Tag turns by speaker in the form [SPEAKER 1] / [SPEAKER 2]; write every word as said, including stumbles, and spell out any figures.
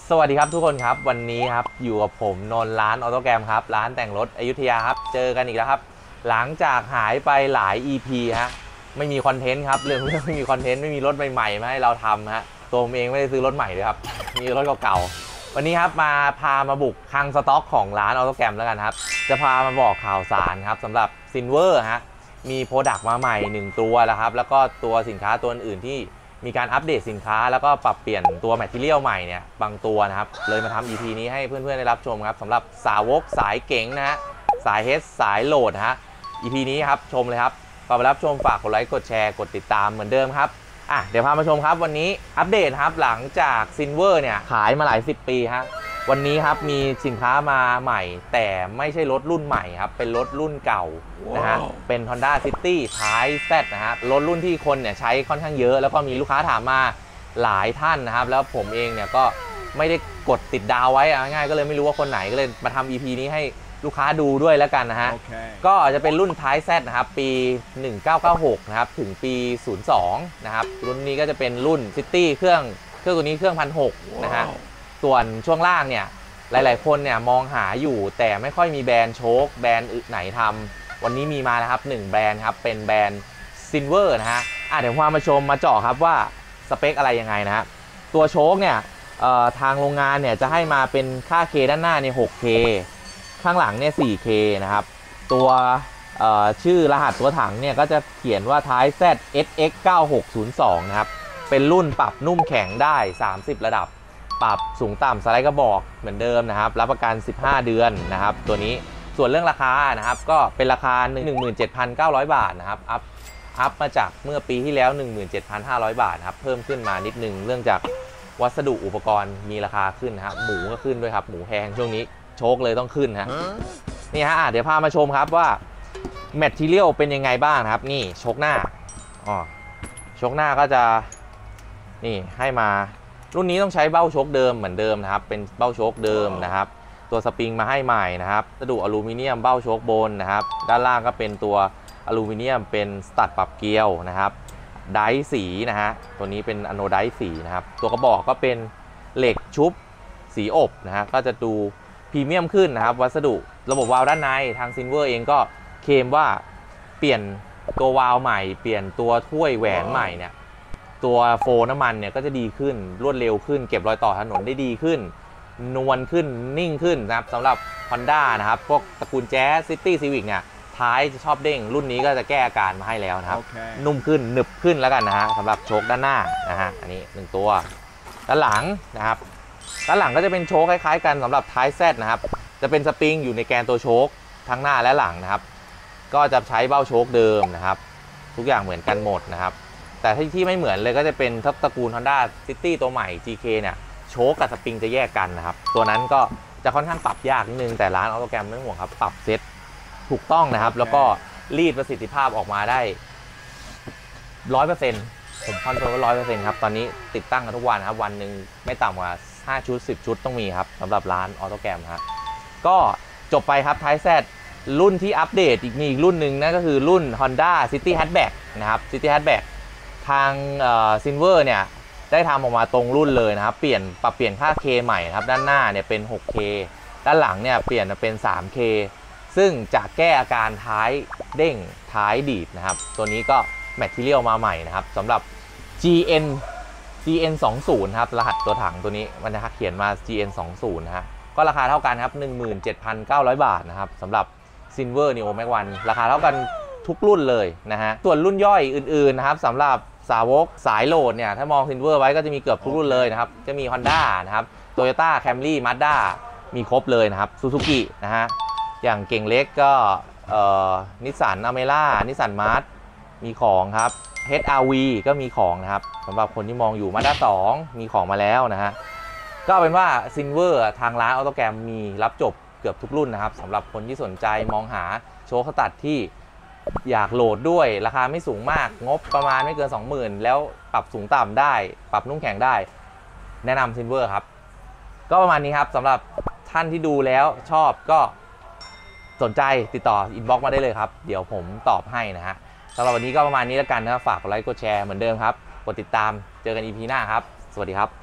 [SPEAKER 1] สวัสดีครับทุกคนครับวันนี้ครับอยู่กับผมนนท์ร้านออโต้แกรมครับร้านแต่งรถอยุธยาครับเจอกันอีกแล้วครับหลังจากหายไปหลาย อี พี ฮะไม่มีคอนเทนต์ครับเรื่องเรื่องไม่มีคอนเทนต์ไม่มีรถใหม่ๆมาให้เราทำฮะตัวผมเองไม่ได้ซื้อรถใหม่เลยครับมีรถเก่าๆวันนี้ครับมาพามาบุกคลังสต็อกของร้านออโต้แกรมแล้วกันครับจะพามาบอกข่าวสารครับสำหรับซินเวอร์ฮะมีโปรดักต์มาใหม่หนึ่งตัวแล้วครับแล้วก็ตัวสินค้าตัวอื่นที่มีการอัปเดตสินค้าแล้วก็ปรับเปลี่ยนตัวแมททีเรียลใหม่เนี่ยบางตัวนะครับเลยมาทำ อี พี นี้ให้เพื่อนๆได้รับชมครับสำหรับสาวกสายเก๋งนะฮะสายเฮดสายโหลดฮะ อี พี นี้ครับชมเลยครับก่อนไปรับชมฝากกดไลค์กดแชร์กดติดตามเหมือนเดิมครับอ่ะเดี๋ยวพามาชมครับวันนี้อัปเดตครับหลังจากซินเวอร์เนี่ยขายมาหลายสิบปีฮะวันนี้ครับมีสินค้ามาใหม่แต่ไม่ใช่รถรุ่นใหม่ครับเป็นรถรุ่นเก่า wow. นะฮะเป็น Honda City ท้าย Z นะฮะรถรุ่นที่คนเนี่ยใช้ค่อนข้างเยอะแล้วก็มีลูกค้าถามมาหลายท่านนะครับแล้วผมเองเนี่ยก็ไม่ได้กดติดดาวไว้ง่ายก็เลยไม่รู้ว่าคนไหนก็เลยมาทำ อี พี นี้ให้ลูกค้าดูด้วยแล้วกันนะฮะ okay. ก็จะเป็นรุ่นท้าย Z นะครับปีหนึ่งเก้าเก้าหกนะครับถึงปีศูนย์สองนะครับรุ่นนี้ก็จะเป็นรุ่น City เครื่องเครื่องตัวนี้เครื่อง หนึ่งพันหกร้อย นะฮะส่วนช่วงล่างเนี่ยหลายๆคนเนี่ยมองหาอยู่แต่ไม่ค่อยมีแบรนด์โชคแบรนด์ไหนทำวันนี้มีมาแล้วครับหนึ่งแบรนด์ครับเป็นแบรนด์ซินเวอร์นะฮะอ่ะเดี๋ยวพามาชมมาเจาะครับว่าสเปคอะไรยังไงนะฮะตัวโชคเนี่ยทางโรงงานเนี่ยจะให้มาเป็นค่า K ด้านหน้าเนี่ย หกเค ข้างหลังเนี่ย สี่เค นะครับตัวชื่อรหัสตัวถังเนี่ยก็จะเขียนว่าท้าย Z เอส เอ็กซ์ เก้าหกศูนย์สอง นะครับเป็นรุ่นปรับนุ่มแข็งได้สามสิบระดับปรับสูงต่ำสไลด์กระบอกเหมือนเดิมนะครับรับประกันสิบห้าเดือนนะครับตัวนี้ส่วนเรื่องราคานะครับก็เป็นราคา หนึ่งหมื่นเจ็ดพันเก้าร้อย บาทนะครับอัพอัพมาจากเมื่อปีที่แล้ว หนึ่งหมื่นเจ็ดพันห้าร้อย บาทครับเพิ่มขึ้นมานิดนึงเรื่องจากวัสดุอุปกรณ์มีราคาขึ้นนะครับหมูก็ขึ้นด้วยครับหมูแพงช่วงนี้โชคเลยต้องขึ้นฮะนี่ฮะเดี๋ยวพามาชมครับว่าแมททีเรียลเป็นยังไงบ้างนะครับนี่โชคหน้าอ๋อโชคหน้าก็จะนี่ให้มารุ่นนี้ต้องใช้เบ้าโชคเดิมเหมือนเดิมนะครับเป็นเบ้าโชคเดิมนะครับตัวสปริงมาให้ใหม่นะครับวัสดุอลูมิเนียมเบ้าโชคบนนะครับด้านล่างก็เป็นตัวอลูมิเนียมเป็นสตัดปรับเกลียวนะครับไดร์สีนะฮะตัวนี้เป็นอโนไดร์สีนะครับตัวกระบอกก็เป็นเหล็กชุบสีอบนะฮะก็จะดูพรีเมียมขึ้นนะครับวัสดุระบบวาล์วด้านในทางซินเวอร์เองก็เคลมว่าเปลี่ยนตัววาล์วใหม่เปลี่ยนตัวถ้วยแหวนใหม่เนี่ยตัวโฟน้ำมันเนี่ยก็จะดีขึ้นรวดเร็วขึ้นเก็บรอยต่อถนนได้ดีขึ้นนวลขึ้นนิ่งขึ้นนะครับสำหรับ Honda นะครับพวกตระกูลแจ๊สซิตี้ซีวิกเนี่ยท้ายจะชอบเด้งรุ่นนี้ก็จะแก้อาการมาให้แล้วนะครับ okay. นุ่มขึ้นหนึบขึ้นแล้วกันนะฮะสำหรับโชคด้านหน้านะฮะอันนี้หนึ่งตัวด้านหลังนะครับด้านหลังก็จะเป็นโชคคล้ายๆกันสำหรับท้าย Z นะครับจะเป็นสปริงอยู่ในแกนตัวโชคทั้งหน้าและหลังนะครับก็จะใช้เบ้าโชคเดิมนะครับทุกอย่างเหมือนกันหมดนะครับแต่ที่ที่ไม่เหมือนเลยก็จะเป็นตระกูล Honda City ตัวใหม่ จี เค เนี่ยโชคกับสปริงจะแยกกันนะครับตัวนั้นก็จะค่อนข้างปรับยากนิดนึงแต่ร้านออโต้แกรมไม่ต้องห่วงครับปรับเซตถูกต้องนะครับ okay. แล้วก็รีดประสิทธิภาพออกมาได้ ร้อยเปอร์เซ็นต์ ผมคอนโทรลว่า ร้อยเปอร์เซ็นต์ ครับตอนนี้ติดตั้งกันทุกวันครับวันหนึ่งไม่ต่ำกว่าห้าชุดสิบชุดต้องมีครับสำหรับร้านออโต้แกรมฮะก็จบไปครับท้าย Z รุ่นที่อัปเดตอีกมีอีกรุ่นหนึ่งนั่นก็คือรุ่น Honda City Hatchback นะครับ City Hatchback ทางซินเวอร์เนี่ยได้ทำออกมาตรงรุ่นเลยนะครับเปลี่ยนปรับเปลี่ยนค่า K ใหม่ครับด้านหน้าเนี่ยเป็น หกเค ด้านหลังเนี่ยเปลี่ยนเป็น สามเค ซึ่งจะแก้อาการท้ายเด้งท้ายดีดนะครับตัวนี้ก็แมททีเรียลมาใหม่นะครับสำหรับ จี เอ็น จี เอ็น สองสิบ ครับรหัสตัวถังตัวนี้มันจะเขียนมา จี เอ็น สองสิบ นะฮะก็ราคาเท่ากันครับ หนึ่งหมื่นเจ็ดพันเก้าร้อย บาทนะครับสำหรับ Silver Neo Max วันราคาเท่ากันทุกรุ่นเลยนะฮะส่วนรุ่นย่อยอื่นๆนะครับสำหรับสาวกสายโหลดเนี่ยถ้ามอง Silver ไว้ก็จะมีเกือบทุกรุ่นเลยนะครับจะมี Honda นะครับ Toyota Camry Mazda มีครบเลยนะครับ Suzuki นะฮะอย่างเก่งเล็กก็นิสสันอเมร่านิสสันมาร์ทมีของครับ เอช อาร์ วี ก็มีของนะครับสำหรับคนที่มองอยู่ Mazda สองมีของมาแล้วนะฮะก็เป็นว่า Silver ทางร้านออโต้แกรมมีรับจบเกือบทุกรุ่นนะครับสำหรับคนที่สนใจมองหาโชคสตัดที่อยากโหลดด้วยราคาไม่สูงมากงบประมาณไม่เกิน สองหมื่น แล้วปรับสูงต่ำได้ปรับนุ่มแข็งได้แนะนำ Silver ครับก็ประมาณนี้ครับสำหรับท่านที่ดูแล้วชอบก็สนใจติดต่ออินบ็อกซ์มาได้เลยครับเดี๋ยวผมตอบให้นะฮะสำหรับวันนี้ก็ประมาณนี้แล้วกันนะครับฝากกดไลค์กดแชร์เหมือนเดิมครับกดติดตามเจอกัน อี พี หน้าครับสวัสดีครับ